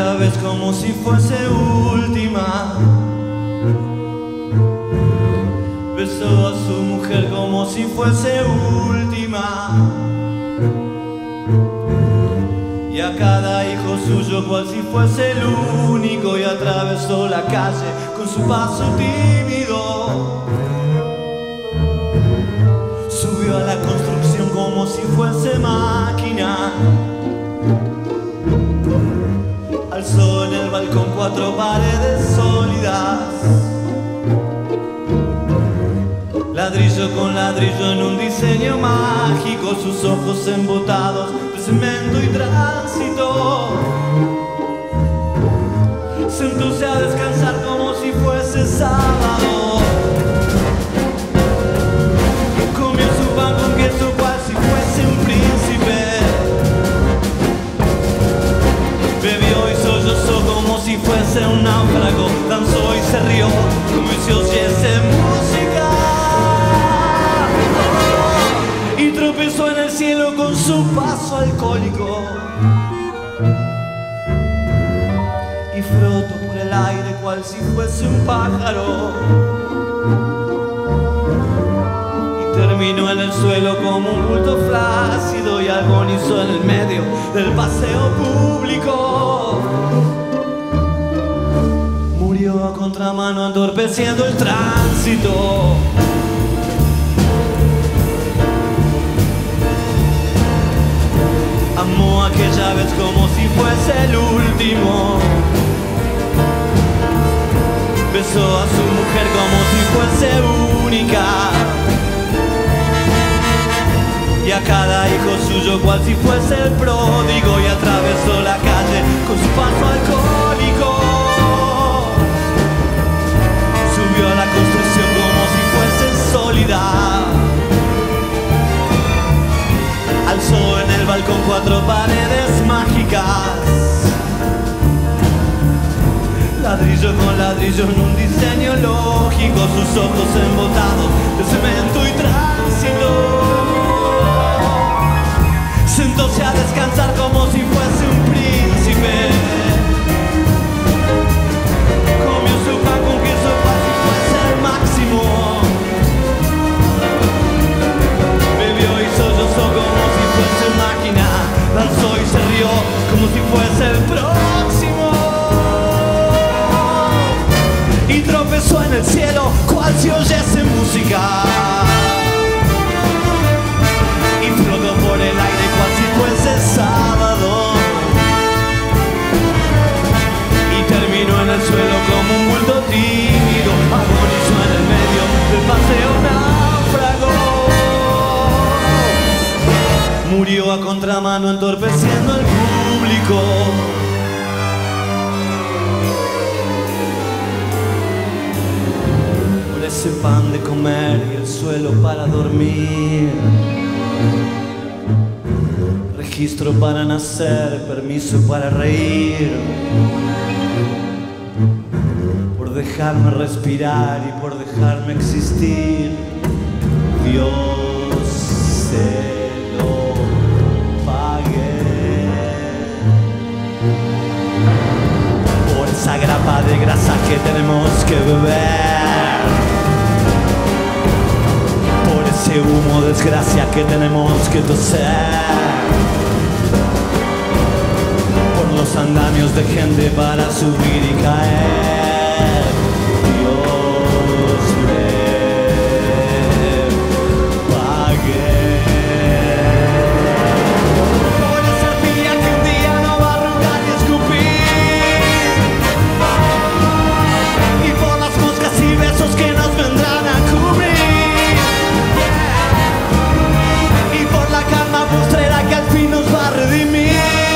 aquella vez como si fuese última. Besó a su mujer como si fuese última. Y a cada hijo suyo cual si fuese el único. Y atravesó la calle con su paso tímido. Subió a la construcción como si fuese máquina. Alzó en el balcón 4 paredes sólidas. Ladrillo con ladrillo en un diseño mágico. Sus ojos embotados de cemento y tránsito. Sentóse a descansar como si fuese sábado. Comió su pan con queso cual si fuese un príncipe. Bebió y sollozó como si fuese un náufrago. Danzó y se rió como si oyese música. Y tropezó en el cielo con su paso alcohólico. Y flotó por el aire cual si fuese un pájaro. Y terminó en el suelo como un bulto flácido. Y agonizó en el medio del paseo público. Murió a contramano entorpeciendo el tránsito. Amó aquella vez como si fuese el último. Besó a su mujer como si fuese única. Y a cada hijo suyo cual si fuese el pródigo. Y atravesó la calle con su paso alcohólico. Subió a la construcción como si fuese sólida. Alzó en el balcón 4 paredes mágicas. Ladrillo con ladrillo en un diseño lógico. Sus ojos embotados de cemento y tránsito. Sentóse a descansar como si fuese un príncipe. Comió su pan con queso cual si fuese el máximo. Bebió y sollozó como si fuese máquina. Danzó y se rió como si fuese el próximo. Y tropezó en el cielo cual si oyese música. Y flotó por el aire cual si fuese sábado. Y terminó en el suelo como un bulto tímido. Agonizó en el medio del paseo náufrago. Murió a contramano entorpeciendo al público. Por ese pan de comer y el suelo para dormir. Registro para nacer, permiso para reír. Por dejarme respirar y por dejarme existir. Dios se lo pague. Por esa grapa de grasa que tenemos que beber. Por ese humo de desgracia que tenemos que toser. Por los andamios de gente para subir y caer. Dios me pague. Por esa arpía que un día no va a arrugar y escupir. Y por las moscas y besos que nos vendrán a cubrir. Y por la calma postrera que al fin nos va a redimir.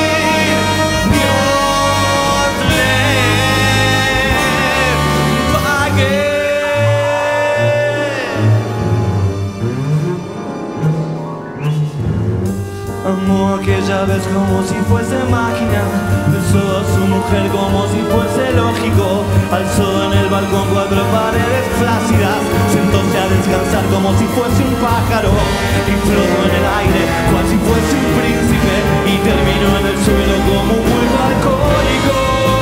Amó aquella vez como si fuese máquina. Besó a su mujer como si fuese lógico. Alzó en el balcón 4 paredes flácidas. Sentóse a descansar como si fuese un pájaro. Y flotó en el aire cual si fuese un príncipe. Y terminó en el suelo como un bulto alcohólico.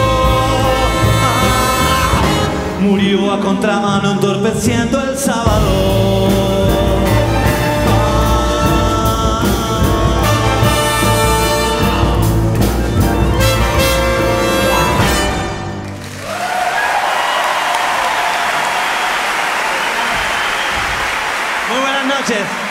contramano entorpeciendo el sábado. Muy buenas noches.